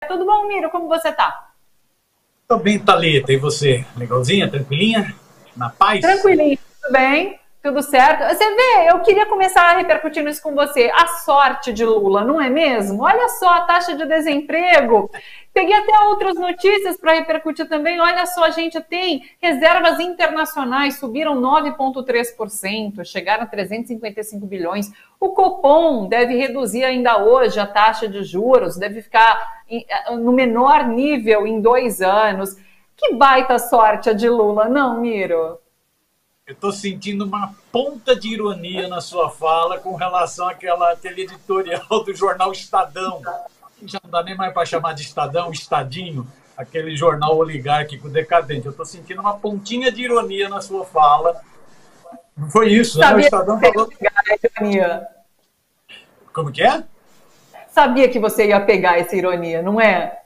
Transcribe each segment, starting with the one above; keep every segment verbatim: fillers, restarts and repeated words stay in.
Tudo bom, Miro? Como você tá? Tô bem, Thalita. E você? Legalzinha? Tranquilinha? Na paz? Tranquilinho, tudo bem? Tudo certo? Você vê, eu queria começar repercutindo isso com você. A sorte de Lula, não é mesmo? Olha só a taxa de desemprego. Peguei até outras notícias para repercutir também. Olha só, a gente tem reservas internacionais, subiram nove vírgula três por cento, chegaram a trezentos e cinquenta e cinco bilhões. O Copom deve reduzir ainda hoje a taxa de juros, deve ficar no menor nível em dois anos. Que baita sorte a de Lula, não, Miro? Eu estou sentindo uma ponta de ironia na sua fala com relação àquela, àquele editorial do jornal Estadão. Já não dá nem mais para chamar de Estadão, Estadinho, aquele jornal oligárquico decadente. Eu estou sentindo uma pontinha de ironia na sua fala. Não foi isso, né? O Estadão falou... a ironia. Como que é? Sabia que você ia pegar essa ironia, não é?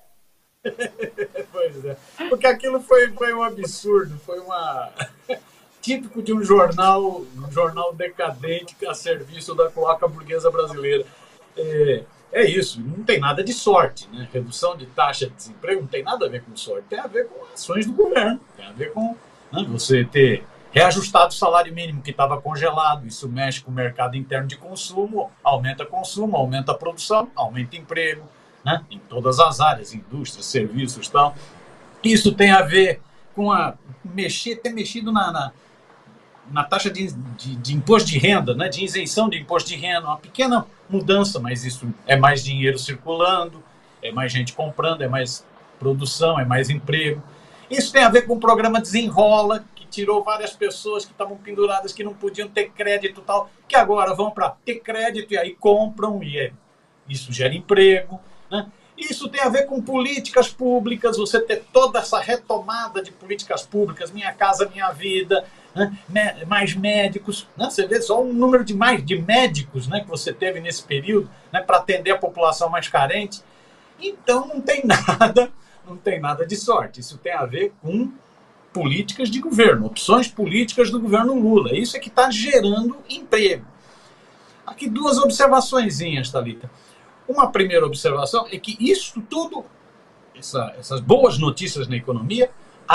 Pois é. Porque aquilo foi, foi um absurdo, foi uma... típico de um jornal, um jornal decadente a serviço da cloaca burguesa brasileira. É, é isso, não tem nada de sorte, né? Redução de taxa de desemprego não tem nada a ver com sorte, tem a ver com ações do governo, tem a ver com, né, você ter reajustado o salário mínimo que estava congelado, isso mexe com o mercado interno de consumo, aumenta consumo, aumenta a produção, aumenta emprego, né, em todas as áreas, indústria, serviços e tal. Isso tem a ver com a mexer, ter mexido na, na na taxa de, de, de imposto de renda, né, de isenção de imposto de renda, uma pequena mudança, mas isso é mais dinheiro circulando, é mais gente comprando, é mais produção, é mais emprego. Isso tem a ver com o programa Desenrola, que tirou várias pessoas que estavam penduradas, que não podiam ter crédito e tal, que agora vão para ter crédito e aí compram, e é, isso gera emprego, né? Isso tem a ver com políticas públicas, você ter toda essa retomada de políticas públicas, Minha Casa Minha Vida, né? Mais médicos, né? Você vê só o número de, mais, de médicos, né, que você teve nesse período, né, para atender a população mais carente. Então não tem nada, não tem nada de sorte. Isso tem a ver com políticas de governo, opções políticas do governo Lula. Isso é que está gerando emprego. Aqui duas observaçõezinhas, Thalita. Uma primeira observação é que isso tudo, essa, essas boas notícias na economia,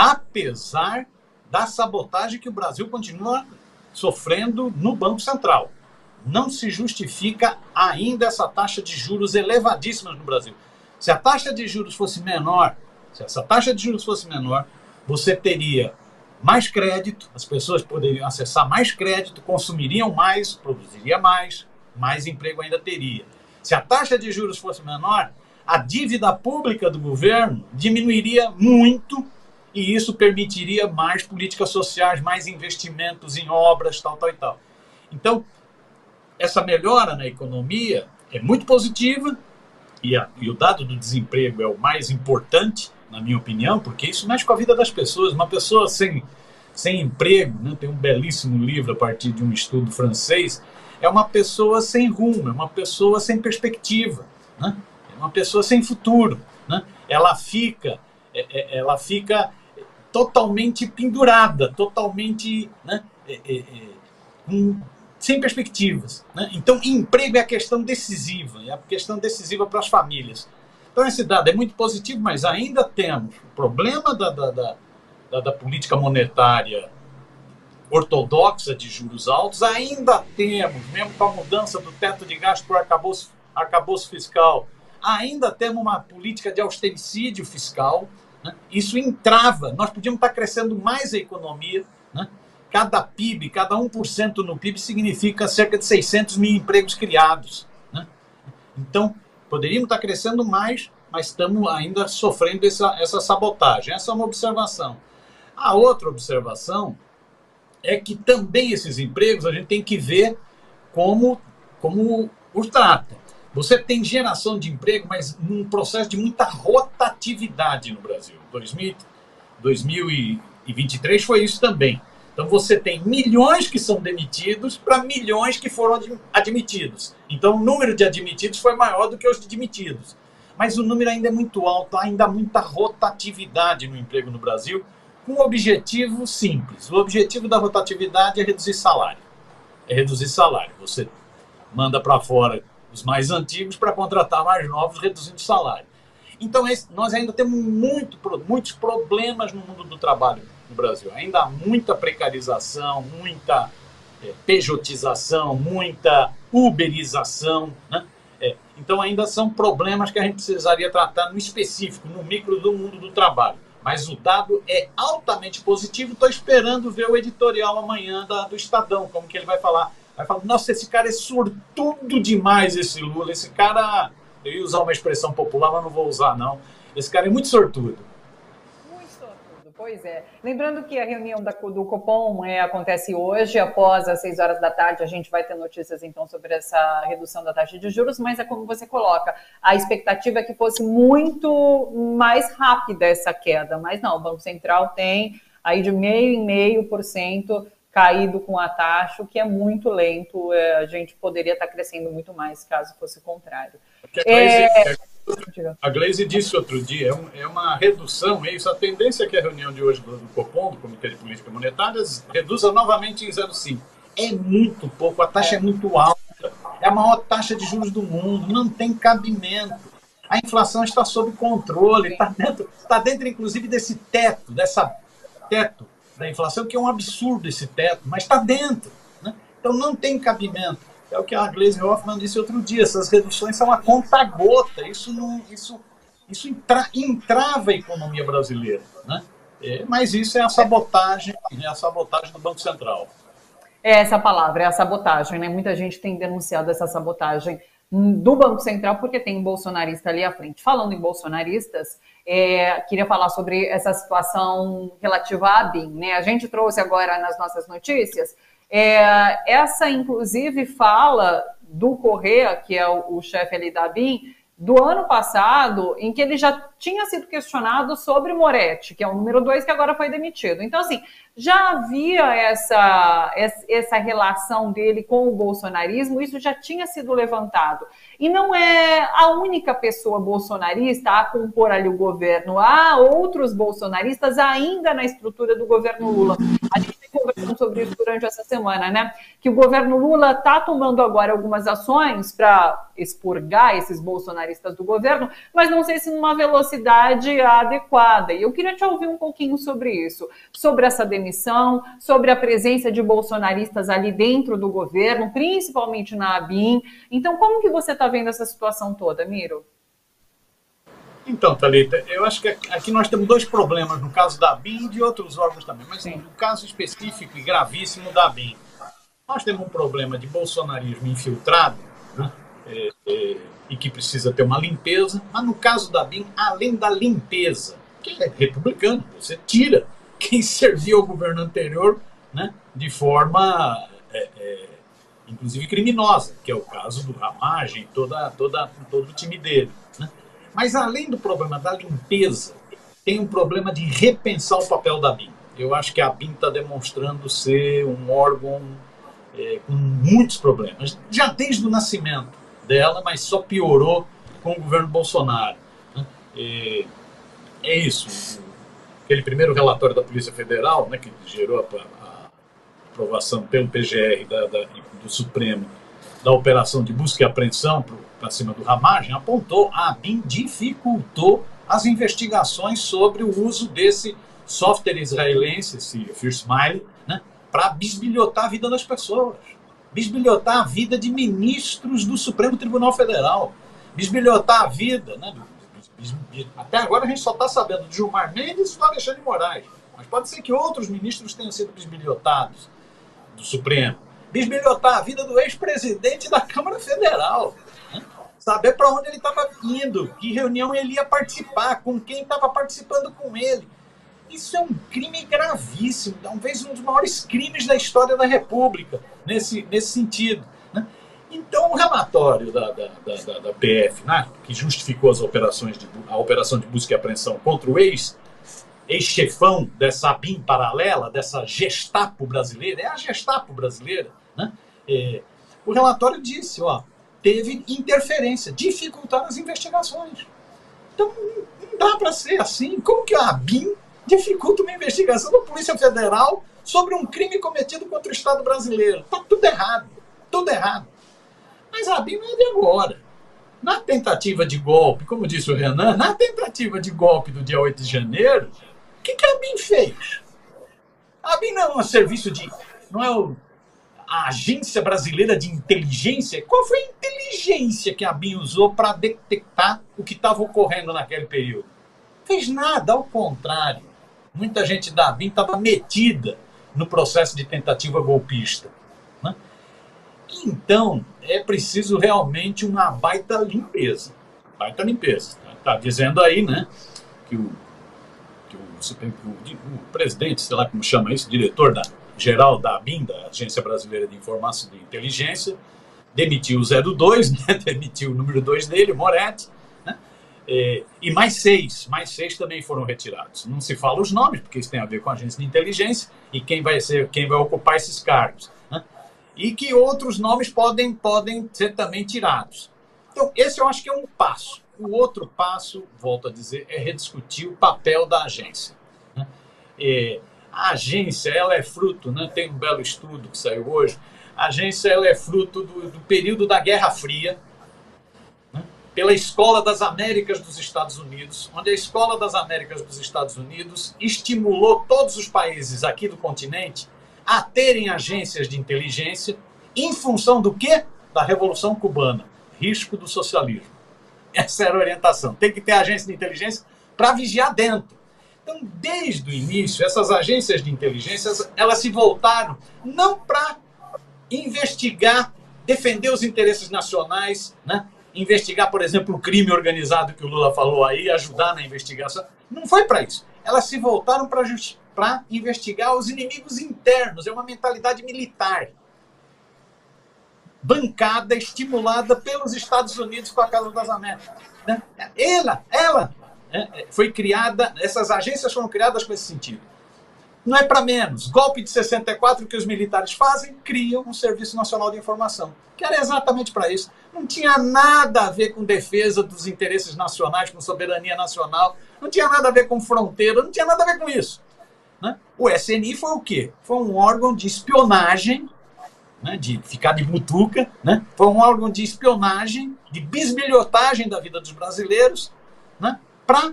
apesar da sabotagem que o Brasil continua sofrendo no Banco Central. Não se justifica ainda essa taxa de juros elevadíssima no Brasil. Se a taxa de juros fosse menor, se essa taxa de juros fosse menor, você teria mais crédito, as pessoas poderiam acessar mais crédito, consumiriam mais, produziriam mais, mais emprego ainda teria. Se a taxa de juros fosse menor, a dívida pública do governo diminuiria muito e isso permitiria mais políticas sociais, mais investimentos em obras, tal, tal e tal. Então, essa melhora na economia é muito positiva e, a, e o dado do desemprego é o mais importante, na minha opinião, porque isso mexe com a vida das pessoas. Uma pessoa sem, sem emprego, né, tem um belíssimo livro a partir de um estudo francês, é uma pessoa sem rumo, é uma pessoa sem perspectiva, né? É uma pessoa sem futuro, né? Ela fica, é, é, ela fica totalmente pendurada, totalmente, né, é, é, com, sem perspectivas, né? Então, emprego é a questão decisiva, é a questão decisiva para as famílias. Então, esse dado é muito positivo, mas ainda temos o problema da, da, da, da, da política monetária ortodoxa de juros altos, ainda temos, mesmo com a mudança do teto de gasto por arcabouço, arcabouço fiscal, ainda temos uma política de austericídio fiscal, né? Isso entrava, nós podíamos estar crescendo mais a economia, né? Cada P I B, cada um por cento no P I B significa cerca de seiscentos mil empregos criados, né? Então, poderíamos estar crescendo mais, mas estamos ainda sofrendo essa, essa sabotagem. Essa é uma observação. A outra observação é que também esses empregos a gente tem que ver como, como os trata. Você tem geração de emprego, mas num processo de muita rotatividade no Brasil. dois mil e vinte e três foi isso também. Então você tem milhões que são demitidos para milhões que foram admitidos. Então o número de admitidos foi maior do que os demitidos. Mas o número ainda é muito alto, ainda há muita rotatividade no emprego no Brasil, com um objetivo simples. O objetivo da rotatividade é reduzir salário. É reduzir salário. Você manda para fora os mais antigos para contratar mais novos, reduzindo salário. Então, esse, nós ainda temos muito, muitos problemas no mundo do trabalho no Brasil. Ainda há muita precarização, muita é, pejotização, muita uberização, né? É, então, ainda são problemas que a gente precisaria tratar no específico, no micro do mundo do trabalho. Mas o dado é altamente positivo. Estou esperando ver o editorial amanhã da, do Estadão, como que ele vai falar. Vai falar, nossa, esse cara é sortudo demais, esse Lula. Esse cara, eu ia usar uma expressão popular, mas não vou usar, não. Esse cara é muito sortudo. Muito sortudo, pois é. Lembrando que a reunião da, do Copom é, acontece hoje, após as seis horas da tarde. A gente vai ter notícias, então, sobre essa redução da taxa de juros, mas é como você coloca, a expectativa é que fosse muito mais rápida essa queda, mas não, o Banco Central tem aí de meio em meio por cento caído com a taxa, o que é muito lento. É, a gente poderia estar crescendo muito mais caso fosse o contrário. A Gleisi, é... a Gleisi disse outro dia, é, um, é uma redução, é isso, a tendência é que a reunião de hoje do, do Copom, do Comitê de Política Monetária, reduza novamente em zero vírgula cinco. É muito pouco, a taxa é. é muito alta, é a maior taxa de juros do mundo, não tem cabimento. A inflação está sob controle, está dentro, está dentro, inclusive, desse teto, dessa teto da inflação, que é um absurdo esse teto, mas está dentro, né? Então não tem cabimento. É o que a Gleisi Hoffmann disse outro dia, essas reduções são a conta-gota, isso, não, isso, isso entra, entrava a economia brasileira, né? É, mas isso é a sabotagem, é a sabotagem do Banco Central. É essa palavra, é a sabotagem, né? Muita gente tem denunciado essa sabotagem do Banco Central, porque tem um bolsonarista ali à frente. Falando em bolsonaristas, é, queria falar sobre essa situação relativa à ABIN, né? A gente trouxe agora nas nossas notícias, é, essa inclusive fala do Correa, que é o, o chefe ali da ABIN, do ano passado, em que ele já tinha sido questionado sobre Moretti, que é o número dois, que agora foi demitido. Então, assim, já havia essa, essa relação dele com o bolsonarismo, isso já tinha sido levantado. E não é a única pessoa bolsonarista a compor ali o governo. Há outros bolsonaristas ainda na estrutura do governo Lula. A gente tem conversado sobre isso durante essa semana, né? Que o governo Lula está tomando agora algumas ações para expurgar esses bolsonaristas do governo, mas não sei se numa velocidade adequada. E eu queria te ouvir um pouquinho sobre isso, sobre essa demissão, sobre a presença de bolsonaristas ali dentro do governo, principalmente na ABIN. Então, como que você está vendo essa situação toda, Miro? Então, Thalita, eu acho que aqui nós temos dois problemas, no caso da ABIN e de outros órgãos também, mas Sim. no caso específico e gravíssimo da ABIN. Nós temos um problema de bolsonarismo infiltrado, né, é, é, e que precisa ter uma limpeza, mas no caso da ABIN, além da limpeza, que é republicano, você tira quem serviu ao governo anterior, né, de forma, é, é, inclusive, criminosa, que é o caso do Ramagem, toda, toda, todo o time dele. Né? Mas, além do problema da limpeza, tem um problema de repensar o papel da ABIN. Eu acho que a ABIN está demonstrando ser um órgão é, com muitos problemas, já desde o nascimento dela, mas só piorou com o governo Bolsonaro. Né? É, é isso. Aquele primeiro relatório da Polícia Federal, né, que gerou a, a aprovação pelo P G R da, da, do Supremo da operação de busca e apreensão para cima do Ramagem, apontou a ABIN dificultou as investigações sobre o uso desse software israelense, esse First Smile, né, para bisbilhotar a vida das pessoas, bisbilhotar a vida de ministros do Supremo Tribunal Federal, bisbilhotar a vida, né, até agora a gente só está sabendo de Gilmar Mendes e do Alexandre de Moraes, mas pode ser que outros ministros tenham sido bisbilhotados do Supremo, bisbilhotar a vida do ex-presidente da Câmara Federal, né? Saber para onde ele estava indo, que reunião ele ia participar, com quem estava participando com ele. Isso é um crime gravíssimo, talvez um dos maiores crimes da história da República, nesse, nesse sentido. Né? Então, o relatório da, da, da, da P F, né, que justificou as operações de, a operação de busca e apreensão contra o ex, ex-chefão dessa ABIN paralela, dessa Gestapo brasileira, é a Gestapo brasileira, né? É, o relatório disse, ó, teve interferência, dificultaram as investigações. Então, não dá para ser assim. Como que a ABIN dificulta uma investigação da Polícia Federal sobre um crime cometido contra o Estado brasileiro? Está tudo errado, tudo errado. Mas a ABIN não é de agora. Na tentativa de golpe, como disse o Renan, na tentativa de golpe do dia oito de janeiro, o que, que a ABIN fez? A ABIN não é um serviço de... não é o, a Agência Brasileira de Inteligência. Qual foi a inteligência que a ABIN usou para detectar o que estava ocorrendo naquele período? Não fez nada, ao contrário. Muita gente da ABIN estava metida no processo de tentativa golpista. Né? Então, é preciso realmente uma baita limpeza. Baita limpeza. Está dizendo aí, né, que o, que o, o, o presidente, sei lá como chama isso, diretor da, geral da ABIN, da Agência Brasileira de Informação e Inteligência, demitiu o zero dois, né, demitiu o número dois dele, o Moretti, né, e, e mais seis, mais seis também foram retirados. Não se fala os nomes, porque isso tem a ver com a agência de inteligência e quem vai ser, quem vai ocupar esses cargos. Né, e que outros nomes podem, podem ser também tirados. Então, esse eu acho que é um passo. O outro passo, volto a dizer, é rediscutir o papel da agência. Né? E a agência, ela é fruto, né? Tem um belo estudo que saiu hoje, a agência ela é fruto do, do período da Guerra Fria, né? Pela Escola das Américas dos Estados Unidos, onde a Escola das Américas dos Estados Unidos estimulou todos os países aqui do continente a terem agências de inteligência em função do quê? Da Revolução Cubana, risco do socialismo. Essa era a orientação. Tem que ter agência de inteligência para vigiar dentro. Então, desde o início, essas agências de inteligência, elas se voltaram não para investigar, defender os interesses nacionais, né? Investigar, por exemplo, o crime organizado que o Lula falou aí, ajudar na investigação. Não foi para isso. Elas se voltaram para investigar os inimigos internos. É uma mentalidade militar. Bancada, estimulada pelos Estados Unidos com a Casa das Américas. Né? Ela, ela é, foi criada, essas agências foram criadas com esse sentido. Não é para menos. Golpe de sessenta e quatro que os militares fazem, criam um Serviço Nacional de Informação, que era exatamente para isso. Não tinha nada a ver com defesa dos interesses nacionais, com soberania nacional, não tinha nada a ver com fronteira, não tinha nada a ver com isso. Né? O S N I foi o quê? Foi um órgão de espionagem, né, de ficar de butuca, né? Foi um órgão de espionagem, de bisbilhotagem da vida dos brasileiros, né, para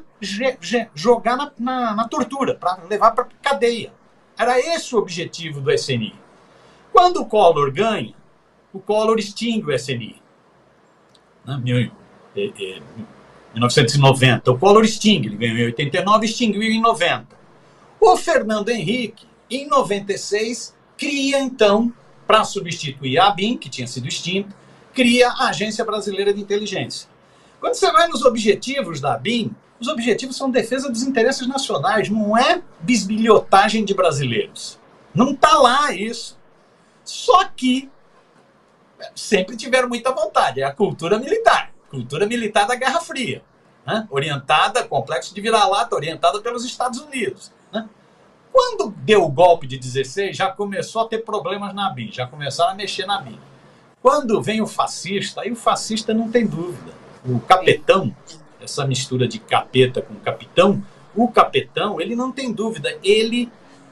jogar na, na, na tortura, para levar para cadeia. Era esse o objetivo do S N I. Quando o Collor ganha, o Collor extingue o S N I. Né, mil novecentos e noventa. O Collor extingue, ele ganhou em oitenta e nove, extinguiu em noventa. O Fernando Henrique, em noventa e seis, cria, então, para substituir a ABIN, que tinha sido extinta, cria a Agência Brasileira de Inteligência. Quando você vai nos objetivos da ABIN, os objetivos são defesa dos interesses nacionais, não é bisbilhotagem de brasileiros. Não está lá isso. Só que sempre tiveram muita vontade, é a cultura militar, cultura militar da Guerra Fria, né? Orientada, complexo de vira-lata, orientada pelos Estados Unidos. Né? Quando deu o golpe de dezesseis, já começou a ter problemas na ABIN, já começaram a mexer na ABIN. Quando vem o fascista, aí o fascista não tem dúvida. O capetão, essa mistura de capeta com capitão, o capetão, ele não tem dúvida, ele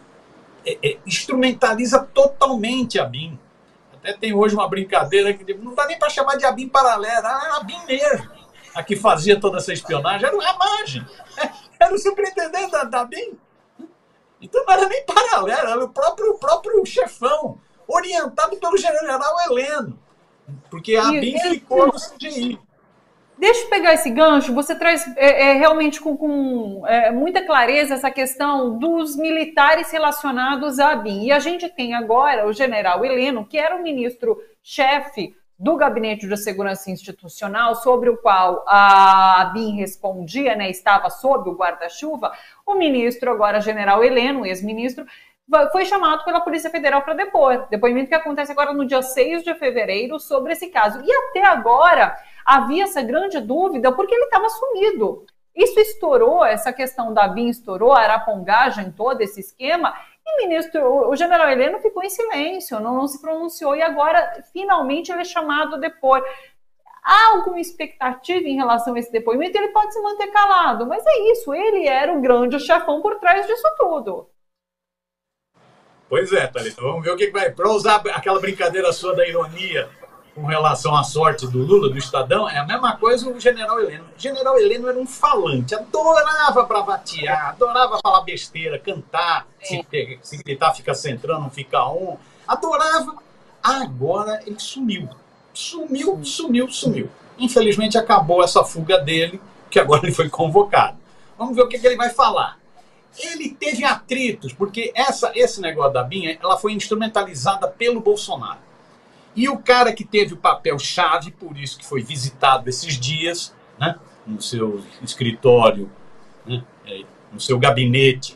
é, é, instrumentaliza totalmente a ABIN. Até tem hoje uma brincadeira que não dá nem para chamar de ABIN paralela, era a ABIN mesmo. A que fazia toda essa espionagem era o Ramagem, era o superintendente da, da ABIN. Então não era nem paralelo, era o próprio, o próprio chefão, orientado pelo general Heleno, porque a ABIN ficou no C G I. Deixa eu pegar esse gancho, você traz é, é, realmente com, com é, muita clareza essa questão dos militares relacionados à ABIN. E a gente tem agora o general Heleno, que era o ministro-chefe do Gabinete de Segurança Institucional, sobre o qual a ABIN respondia, né, estava sob o guarda-chuva. O ministro, agora general Heleno, ex-ministro, foi chamado pela Polícia Federal para depor. Depoimento que acontece agora no dia seis de fevereiro sobre esse caso. E até agora havia essa grande dúvida porque ele estava sumido. Isso estourou, essa questão da ABIN estourou, a arapongagem, todo esse esquema, e o ministro, o general Heleno ficou em silêncio, não, não se pronunciou, e agora, finalmente, ele é chamado a depor. Há alguma expectativa em relação a esse depoimento? Ele pode se manter calado, mas é isso, ele era o grande chefão por trás disso tudo. Pois é, Thalita, vamos ver o que vai... Para usar aquela brincadeira sua da ironia, com relação à sorte do Lula, do Estadão, é a mesma coisa o general Heleno. O general Heleno era um falante, adorava bravatear, adorava falar besteira, cantar, é. se, se gritar fica centrando, não fica um, adorava. Agora ele sumiu, sumiu, sumiu, sumiu. Infelizmente acabou essa fuga dele, que agora ele foi convocado. Vamos ver o que, que ele vai falar. Ele teve atritos, porque essa, esse negócio da BIM, ela foi instrumentalizada pelo Bolsonaro. E o cara que teve o papel-chave, por isso que foi visitado esses dias, né, no seu escritório, né, no seu gabinete,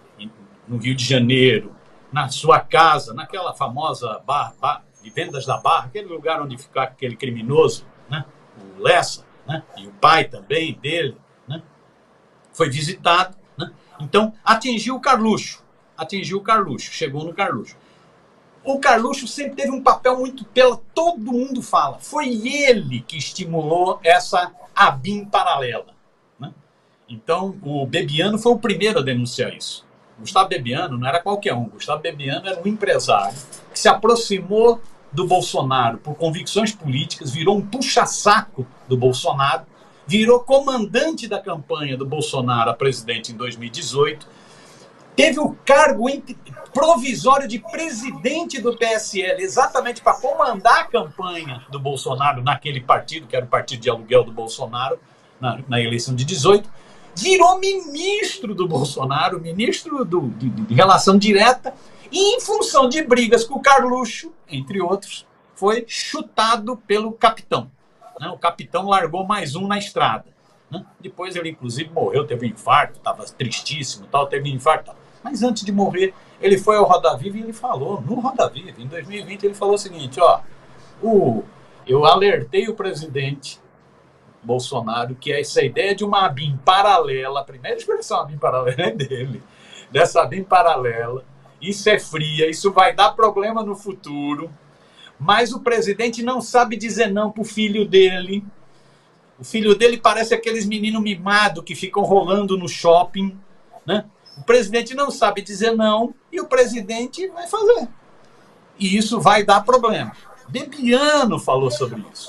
no Rio de Janeiro, na sua casa, naquela famosa barra, barra, Vivendas da Barra, aquele lugar onde fica aquele criminoso, né, o Lessa, né, e o pai também dele, né, foi visitado. Né, então, atingiu o Carluxo, atingiu o Carluxo, chegou no Carluxo. O Carluxo sempre teve um papel muito, pela, todo mundo fala, foi ele que estimulou essa ABIN paralela. Né? Então, o Bebiano foi o primeiro a denunciar isso. Gustavo Bebiano não era qualquer um, Gustavo Bebiano era um empresário que se aproximou do Bolsonaro por convicções políticas, virou um puxa-saco do Bolsonaro, virou comandante da campanha do Bolsonaro a presidente em dois mil e dezoito, teve o cargo provisório de presidente do P S L, exatamente para comandar a campanha do Bolsonaro naquele partido, que era o partido de aluguel do Bolsonaro, na, na eleição de dezoito, virou ministro do Bolsonaro, ministro do, de, de relação direta, e em função de brigas com o Carluxo, entre outros, foi chutado pelo capitão. Né? O capitão largou mais um na estrada. Né? Depois ele, inclusive, morreu, teve um infarto, estava tristíssimo, tal, teve um infarto. Mas antes de morrer, ele foi ao Roda Viva e ele falou, no Roda Viva, em dois mil e vinte, ele falou o seguinte, ó, o, eu alertei o presidente Bolsonaro que essa ideia de uma ABIN paralela, a primeira expressão ABIN paralela é dele, dessa ABIN paralela, isso é fria, isso vai dar problema no futuro, mas o presidente não sabe dizer não pro filho dele. O filho dele parece aqueles meninos mimados que ficam rolando no shopping, né? O presidente não sabe dizer não e o presidente vai fazer. E isso vai dar problema. Bebiano falou sobre isso.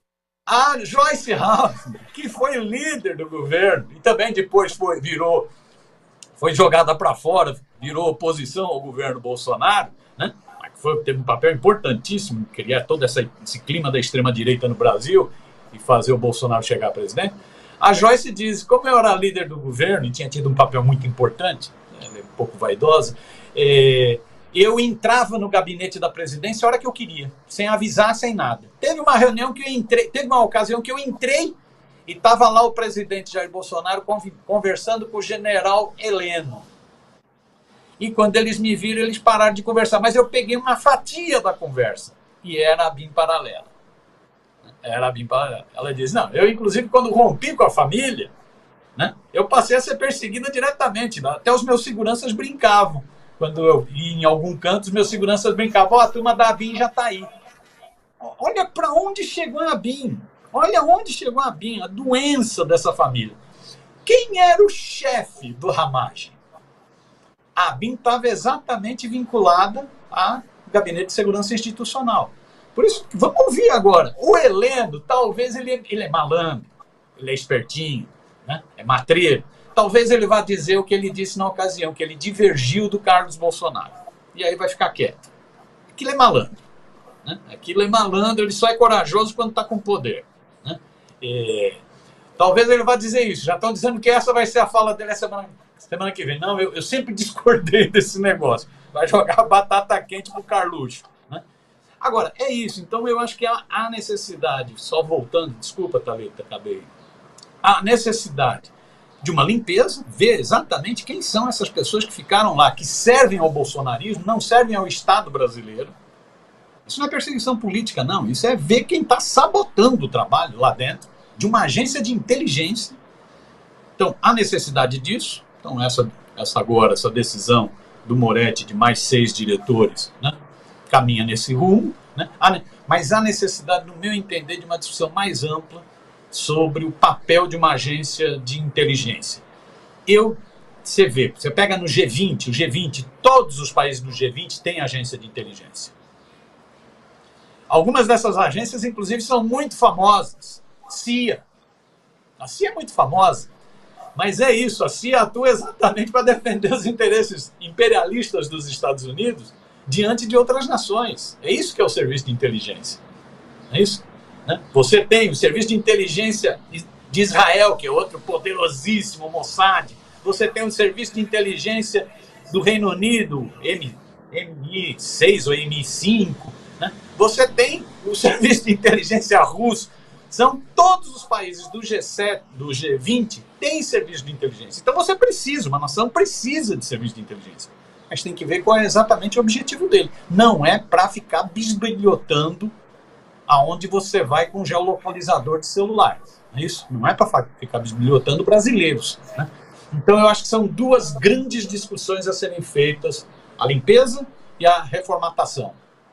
A Joyce Hasselmann, que foi o líder do governo e também depois foi, virou, foi jogada para fora, virou oposição ao governo Bolsonaro, né? Foi, teve um papel importantíssimo em criar todo essa, esse clima da extrema-direita no Brasil e fazer o Bolsonaro chegar a presidente. A Joyce diz, como eu era líder do governo e tinha tido um papel muito importante, ela é um pouco vaidosa, é, eu entrava no gabinete da presidência a hora que eu queria, sem avisar, sem nada. Teve uma reunião que eu entrei, teve uma ocasião que eu entrei e estava lá o presidente Jair Bolsonaro conversando com o general Heleno. E quando eles me viram, eles pararam de conversar. Mas eu peguei uma fatia da conversa e era a BIM paralela. Era a BIM paralela. Ela diz, não, eu inclusive quando rompi com a família, né, eu passei a ser perseguida diretamente. Até os meus seguranças brincavam. Quando eu ia em algum canto, os meus seguranças brincavam, ó, oh, a turma da BIM já está aí. Olha para onde chegou a BIM. Olha onde chegou a BIM, a doença dessa família. Quem era o chefe do Ramagem? A BIM estava exatamente vinculada ao Gabinete de Segurança Institucional. Por isso, vamos ouvir agora. O Heleno, talvez ele, ele é malandro, ele é espertinho, né? É matreiro. Talvez ele vá dizer o que ele disse na ocasião, que ele divergiu do Carlos Bolsonaro. E aí vai ficar quieto. Aquilo é malandro. Né? Aquilo é malandro, ele só é corajoso quando está com poder. Né? É, talvez ele vá dizer isso. Já estão dizendo que essa vai ser a fala dele semana, semana que vem. Não, eu, eu sempre discordei desse negócio. Vai jogar batata quente pro Carluxo. Né? Agora, é isso. Então eu acho que há, há necessidade, só voltando, desculpa, Thalita, acabei. Há necessidade de uma limpeza, ver exatamente quem são essas pessoas que ficaram lá, que servem ao bolsonarismo, não servem ao Estado brasileiro. Isso não é perseguição política, não. Isso é ver quem está sabotando o trabalho lá dentro de uma agência de inteligência. Então, há necessidade disso. Então, essa, essa agora, essa decisão do Moretti de mais seis diretores, né, caminha nesse rumo. Né? Mas há necessidade, no meu entender, de uma discussão mais ampla sobre o papel de uma agência de inteligência. Eu, você vê, você pega no G vinte, o G vinte, todos os países do G vinte têm agência de inteligência. Algumas dessas agências, inclusive, são muito famosas. C I A. A C I A é muito famosa. Mas é isso, a C I A atua exatamente para defender os interesses imperialistas dos Estados Unidos diante de outras nações. É isso que é o serviço de inteligência. É isso? Né? Você tem o serviço de inteligência de Israel, que é outro poderosíssimo, Mossad. Você tem o serviço de inteligência do Reino Unido, M I seis ou M I cinco. Né? Você tem o serviço de inteligência russo. São todos os países do G sete, do G vinte, têm serviço de inteligência. Então você precisa, uma nação precisa de serviço de inteligência. Mas tem que ver qual é exatamente o objetivo dele. Não é para ficar bisbilhotando aonde você vai com geolocalizador de celular. É isso? Não é para ficar bisbilhotando brasileiros. Né? Então eu acho que são duas grandes discussões a serem feitas: a limpeza e a reformatação.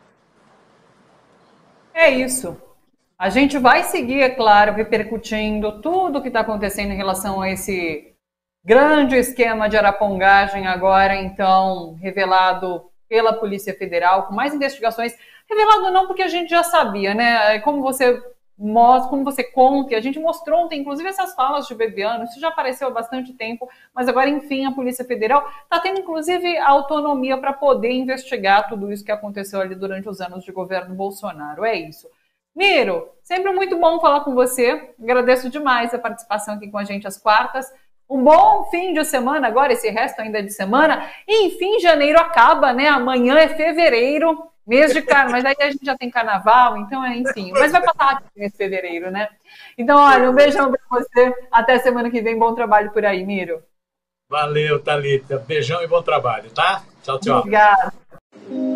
É isso. A gente vai seguir, é claro, repercutindo tudo o que está acontecendo em relação a esse grande esquema de arapongagem, agora, então, revelado pela Polícia Federal, com mais investigações. Revelado não porque a gente já sabia, né? Como você mostra, como você conta, e a gente mostrou ontem, inclusive, essas falas de Bebiano, isso já apareceu há bastante tempo, mas agora, enfim, a Polícia Federal está tendo, inclusive, autonomia para poder investigar tudo isso que aconteceu ali durante os anos de governo Bolsonaro. É isso. Miro, sempre muito bom falar com você. Agradeço demais a participação aqui com a gente às quartas. Um bom fim de semana agora, esse resto ainda de semana. E, enfim, janeiro acaba, né? Amanhã é fevereiro, mês de carnaval. Mas aí a gente já tem carnaval, então, é, enfim. Mas vai passar rápido esse fevereiro, né? Então, olha, um beijão pra você. Até semana que vem. Bom trabalho por aí, Miro. Valeu, Thalita. Beijão e bom trabalho, tá? Tchau, tchau. Obrigada.